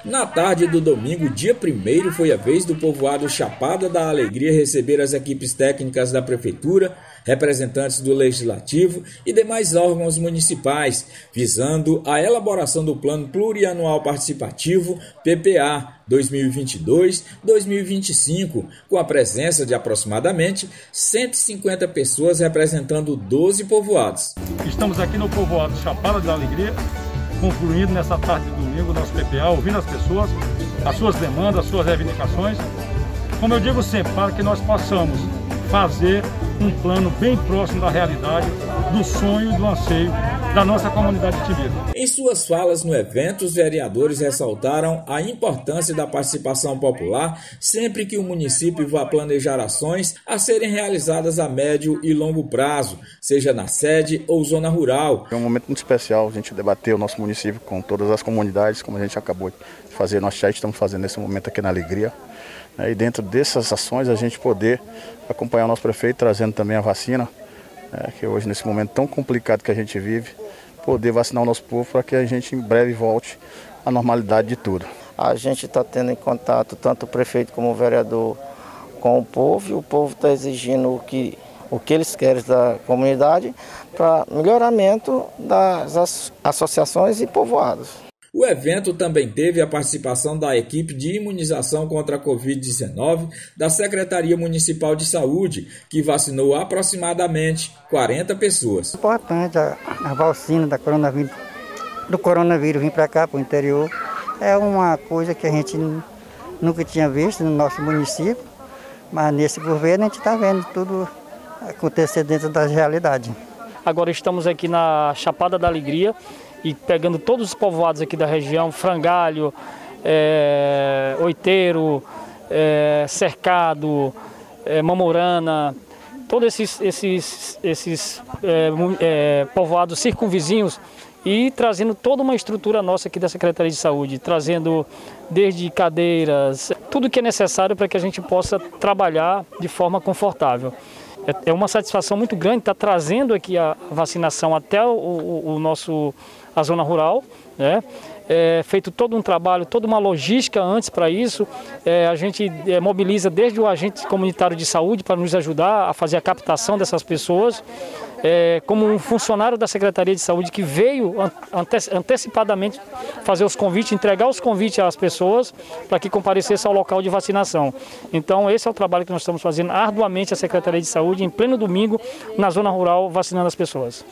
Na tarde do domingo, dia 1º, foi a vez do povoado Chapada da Alegria receber as equipes técnicas da Prefeitura, representantes do Legislativo e demais órgãos municipais, visando a elaboração do Plano Plurianual Participativo PPA 2022-2025, com a presença de aproximadamente 150 pessoas representando 12 povoados. Estamos aqui no povoado Chapada da Alegria, concluindo nessa tarde de domingo nosso PPA, ouvindo as pessoas, as suas demandas, as suas reivindicações. Como eu digo sempre, para que nós possamos fazer um plano bem próximo da realidade, do sonho e do anseio da nossa comunidade de Timira. Em suas falas no evento, os vereadores ressaltaram a importância da participação popular sempre que o município vá planejar ações a serem realizadas a médio e longo prazo, seja na sede ou zona rural. É um momento muito especial a gente debater o nosso município com todas as comunidades, como a gente acabou de fazer, nós já estamos fazendo nesse momento aqui na Alegria. E dentro dessas ações a gente poder acompanhar o nosso prefeito, trazendo também a vacina, que hoje nesse momento tão complicado que a gente vive, poder vacinar o nosso povo para que a gente em breve volte à normalidade de tudo. A gente está tendo em contato, tanto o prefeito como o vereador, com o povo, e o povo está exigindo o que eles querem da comunidade para melhoramento das associações e povoados. O evento também teve a participação da equipe de imunização contra a Covid-19 da Secretaria Municipal de Saúde, que vacinou aproximadamente 40 pessoas. Importante a vacina do coronavírus vir para cá, para o interior, é uma coisa que a gente nunca tinha visto no nosso município, mas nesse governo a gente está vendo tudo acontecer dentro da realidade. Agora estamos aqui na Chapada da Alegria, e pegando todos os povoados aqui da região, Frangalho, Oiteiro, Cercado, Mamorana, todos esses povoados circunvizinhos, e trazendo toda uma estrutura nossa aqui da Secretaria de Saúde, trazendo desde cadeiras, tudo que é necessário para que a gente possa trabalhar de forma confortável. É uma satisfação muito grande estar trazendo aqui a vacinação até a zona rural, né? Feito todo um trabalho, toda uma logística antes para isso. A gente mobiliza desde o agente comunitário de saúde para nos ajudar a fazer a captação dessas pessoas, como um funcionário da Secretaria de Saúde que veio antecipadamente fazer os convites, entregar os convites às pessoas para que comparecessem ao local de vacinação. Então esse é o trabalho que nós estamos fazendo arduamente a Secretaria de Saúde, em pleno domingo, na zona rural, vacinando as pessoas.